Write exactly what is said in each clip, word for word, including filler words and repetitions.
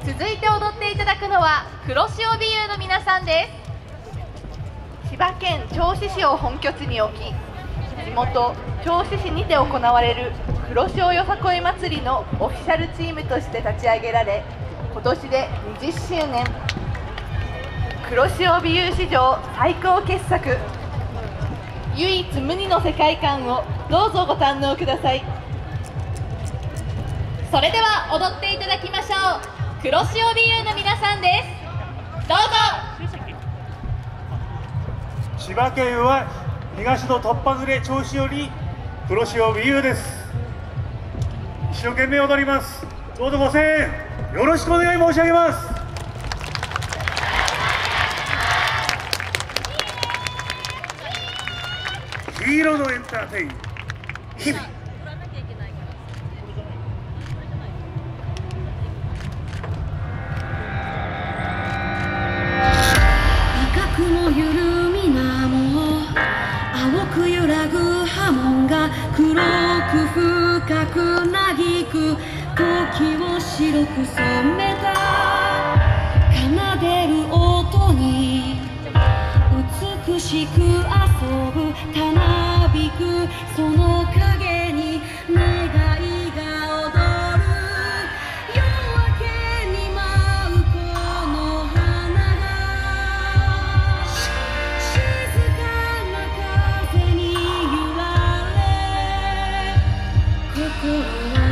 続いて踊っていただくのは黒潮美優の皆さんです。千葉県銚子市を本拠地に置き、地元銚子市にて行われる黒潮よさこい祭りのオフィシャルチームとして立ち上げられ、今年でにじゅっしゅうねん。黒潮美優史上最高傑作、唯一無二の世界観をどうぞご堪能ください。それでは踊っていただきましょう。黒潮美優の皆さんです。どうぞ。 千葉県は東の突破暮れ銚子より黒潮美優です。一生懸命踊ります。どうぞご声援よろしくお願い申し上げます。ヒーローのエンターテイン日々。 赤くも緩みなも青く揺らぐ波紋が黒く深く嘆く時を白く染めた奏でる音に美しく遊ぶたなびくその影に願いが踊る夜明けに舞うこの花が静かな風に揺られ心は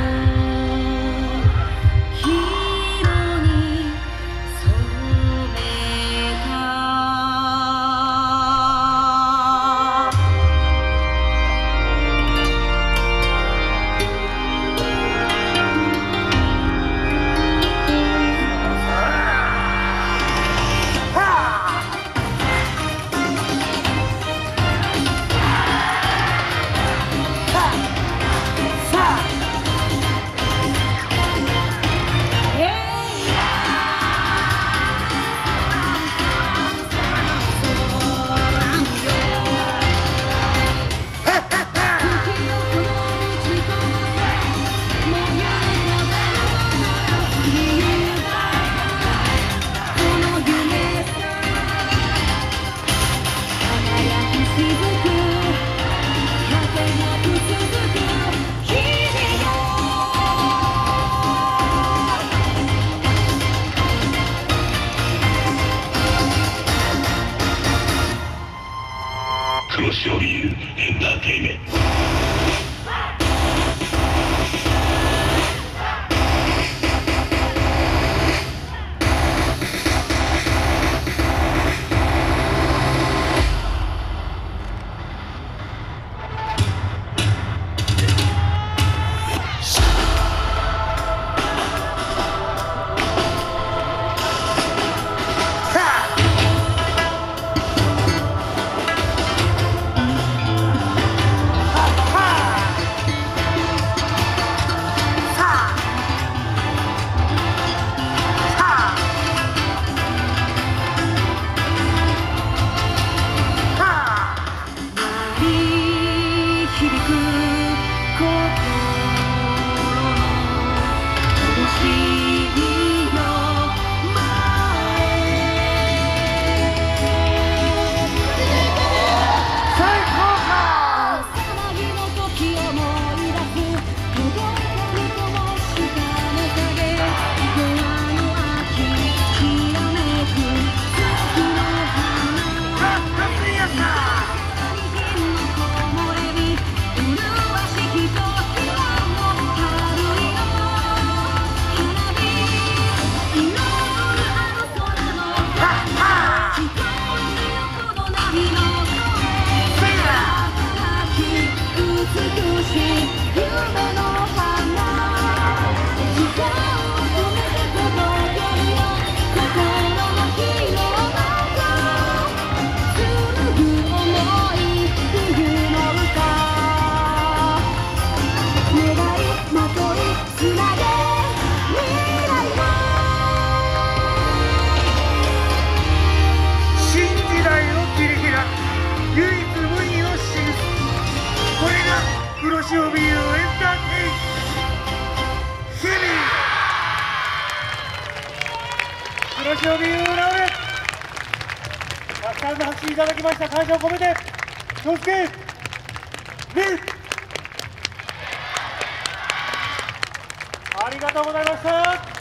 黄色に染めた。 黒潮美優エンターテイメント。 黒潮ビーラウレたくさんの拍手いただきました。感謝を込めて気をつけ礼ありがとうございました。